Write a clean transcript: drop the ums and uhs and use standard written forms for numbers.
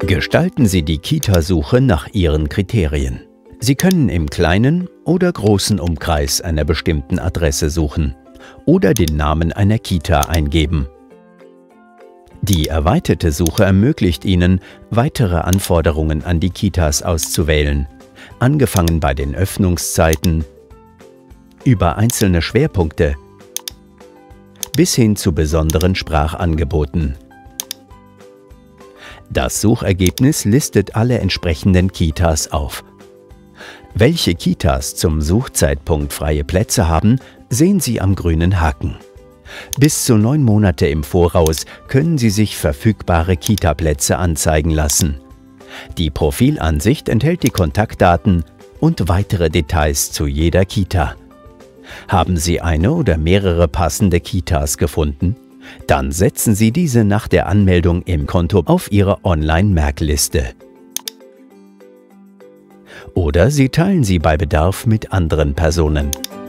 Gestalten Sie die Kita-Suche nach Ihren Kriterien. Sie können im kleinen oder großen Umkreis einer bestimmten Adresse suchen oder den Namen einer Kita eingeben. Die erweiterte Suche ermöglicht Ihnen, weitere Anforderungen an die Kitas auszuwählen, angefangen bei den Öffnungszeiten, über einzelne Schwerpunkte bis hin zu besonderen Sprachangeboten. Das Suchergebnis listet alle entsprechenden Kitas auf. Welche Kitas zum Suchzeitpunkt freie Plätze haben, sehen Sie am grünen Haken. Bis zu 9 Monate im Voraus können Sie sich verfügbare Kita-Plätze anzeigen lassen. Die Profilansicht enthält die Kontaktdaten und weitere Details zu jeder Kita. Haben Sie eine oder mehrere passende Kitas gefunden? Dann setzen Sie diese nach der Anmeldung im Konto auf Ihre Online-Merkliste. Oder Sie teilen sie bei Bedarf mit anderen Personen.